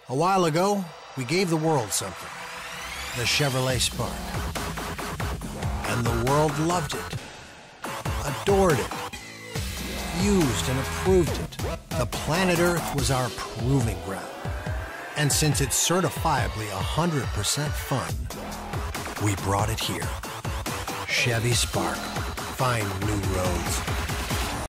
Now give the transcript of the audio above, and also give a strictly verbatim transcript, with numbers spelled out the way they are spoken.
A while ago, we gave the world something, the Chevrolet Spark. And the world loved it, adored it, used and approved it. The planet Earth was our proving ground. And since it's certifiably one hundred percent fun, we brought it here. Chevy Spark. Find new roads.